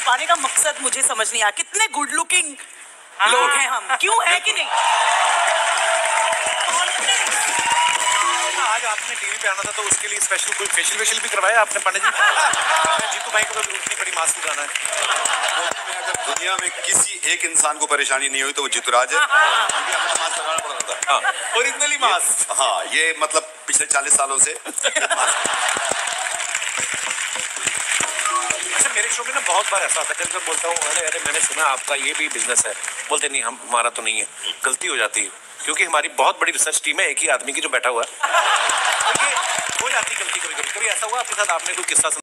छुपाने का मकसद मुझे समझ नहीं आया। कितने गुड लुकिंग लोग हैं हम, क्यों है कि नहीं? आज आपने टीवी पे आना था तो उसके लिए स्पेशल कोई फेशियल भी करवाया आपने पंडित जी? जीतू भाई को तो इतनी बड़ी मास्क लगाना है। अगर दुनिया में किसी एक इंसान को परेशानी नहीं हुई तो वो जितुराज है, क्योंकि हमें मास्क लगाना पड़ता था। Originally mask. हाँ, ये मतलब पिछले 40 सालों से। अच्छा, मेरे शो में ना बहुत बार ऐसा होता है, जब बोलता हूँ अरे अरे मैंने सुना आपका ये भी बिजनेस है, बोलते नहीं हम हमारा तो नहीं है। गलती हो जाती है क्योंकि हमारी बहुत बड़ी रिसर्च टीम है, एक ही आदमी की जो बैठा हुआ है। तो ये हो जाती गलती कभी कभी। कभी ऐसा हुआ आपके साथ, आपने कोई किस्सा